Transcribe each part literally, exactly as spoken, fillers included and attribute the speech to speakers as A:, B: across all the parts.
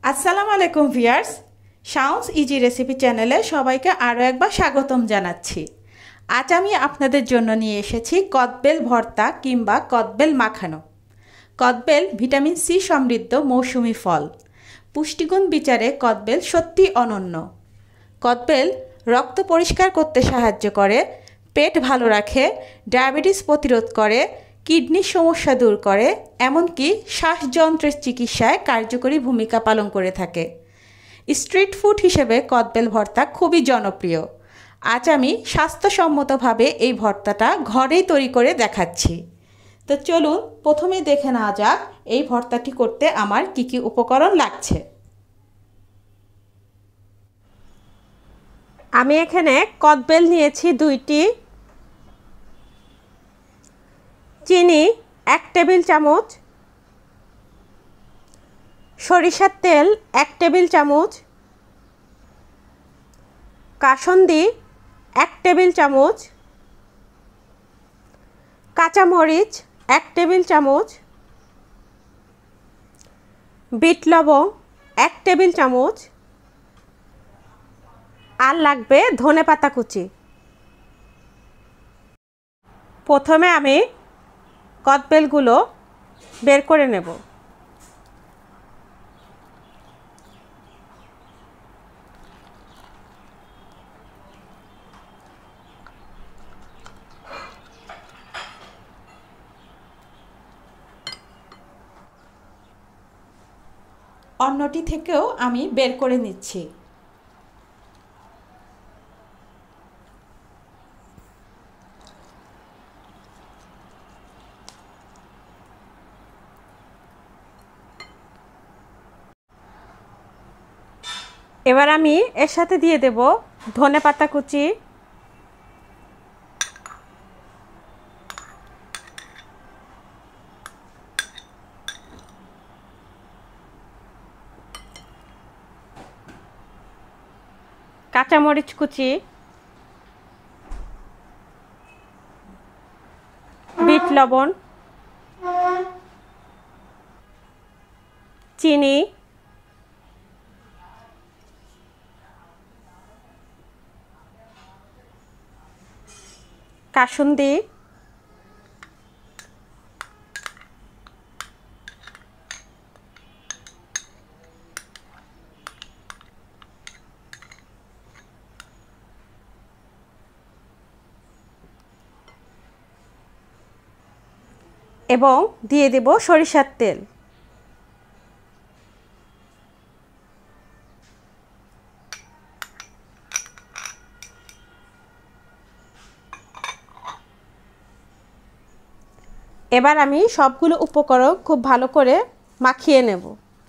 A: আসসালামু আলাইকুম viewers, sounds easy recipe চ্যানেলে সবাইকে আরও একবার স্বাগতম জানাচ্ছি। আজ আমি আপনাদের জন্য নিয়ে এসেছি কদবেল ভর্তা কিংবা কদবেল মাখানো। কদবেল ভিটামিন সি সমৃদ্ধ মৌসুমি ফল। পুষ্টিগুণ বিচারে কদবেল সত্যি অনন্য। কদবেল রক্ত পরিষ্কার করতে সাহায্য করে, পেট ভালো রাখে, ডায়াবেটিস প্রতিরোধ করে, কিডনির সমস্যা দূর করে, এমনকি শ্বাসযন্ত্রের চিকিৎসায় কার্যকরী ভূমিকা পালন করে থাকে। স্ট্রিট ফুড হিসেবে কদবেল ভর্তা খুবই জনপ্রিয়। আজ আমি স্বাস্থ্যসম্মতভাবে এই ভর্তাটা ঘরেই তৈরি করে দেখাচ্ছি। তো চলুন প্রথমে দেখে নেওয়া যাক এই ভর্তাটি করতে আমার কি কি উপকরণ লাগছে।
B: আমি এখানে কদবেল নিয়েছি দুইটি, চিনি এক টেবিল চামচ, সরিষার তেল এক টেবিল চামচ, কাসুন্দি এক টেবিল চামচ, কাঁচামরিচ এক টেবিল চামচ, বিট লবণ এক টেবিল চামচ, আর লাগবে ধনেপাতা কুচি। প্রথমে আমি কদবেলগুলো বের করে নেব।
A: অন্যটি থেকেও আমি বের করে নিচ্ছি।
B: এবার আমি এর সাথে দিয়ে দেব ধনেপাতা কুচি, কাঁচামরিচ কুচি, বিট লবণ, চিনি, কাসুন্দি, এবং দিয়ে দেব সরিষার তেল। এবার আমি সবগুলো উপকরণ খুব ভালো করে মাখিয়ে নেব।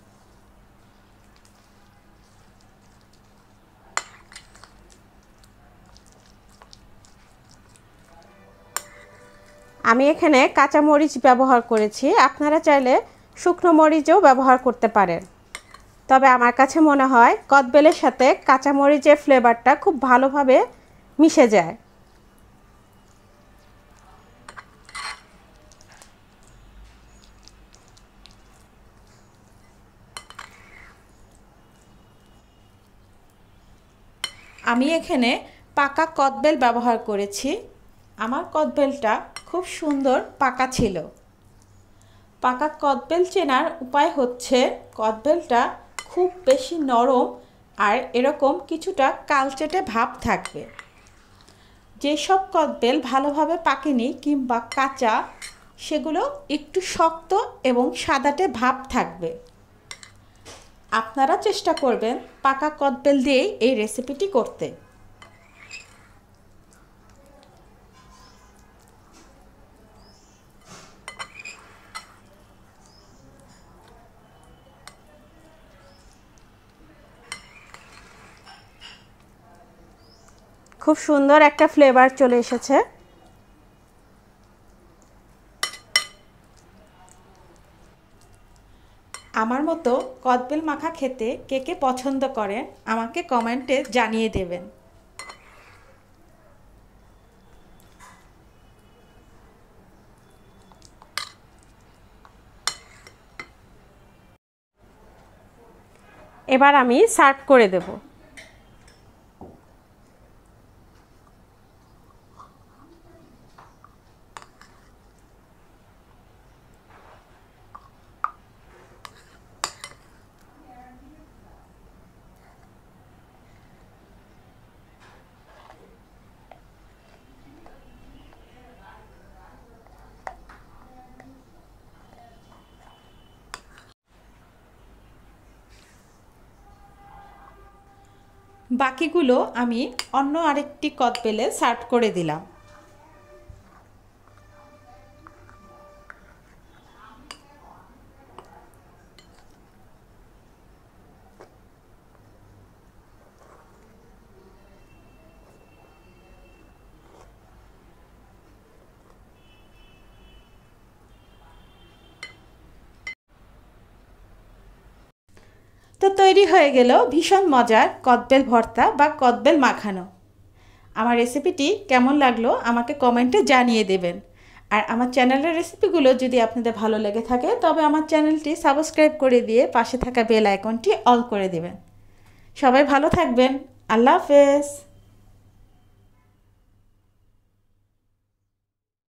B: আমি এখানে কাঁচা মরিচ ব্যবহার করেছি, আপনারা চাইলে শুকনো মরিচও ব্যবহার করতে পারেন। তবে আমার কাছে মনে হয় কদবেলের সাথে কাঁচা মরিচের ফ্লেভারটা খুব ভালোভাবে মিশে যায়।
A: আমি এখানে পাকা কদবেল ব্যবহার করেছি। আমার কদবেলটা খুব সুন্দর পাকা ছিল। পাকা কদবেল চেনার উপায় হচ্ছে কদবেলটা খুব বেশি নরম আর এরকম কিছুটা কালচেটে ভাব থাকবে। যেসব কদবেল ভালোভাবে পাকেনি কিংবা কাঁচা, সেগুলো একটু শক্ত এবং সাদাটে ভাব থাকবে। আপনারা চেষ্টা করবেন পাকা কদবেল দিয়েই এই রেসিপিটি করতে।
B: খুব সুন্দর একটা ফ্লেভার চলে এসেছে।
A: আমার মতো কদবেল মাখা খেতে কে কে পছন্দ করেন আমাকে কমেন্টে জানিয়ে দেবেন।
B: এবার আমি সার্ভ করে দেব।
A: বাকিগুলো আমি অন্য আরেকটি কদবেলে সার্ভ করে দিলাম। তো তৈরি হয়ে গেল ভীষণ মজার কদবেল ভর্তা বা কদবেল মাখানো। আমার রেসিপিটি কেমন লাগলো আমাকে কমেন্টে জানিয়ে দেবেন। আর আমার চ্যানেলের রেসিপিগুলো যদি আপনাদের ভালো লেগে থাকে তবে আমার চ্যানেলটি সাবস্ক্রাইব করে দিয়ে পাশে থাকা বেল আইকনটি অল করে দেবেন। সবাই ভালো থাকবেন। আল্লাহ হাফেজ।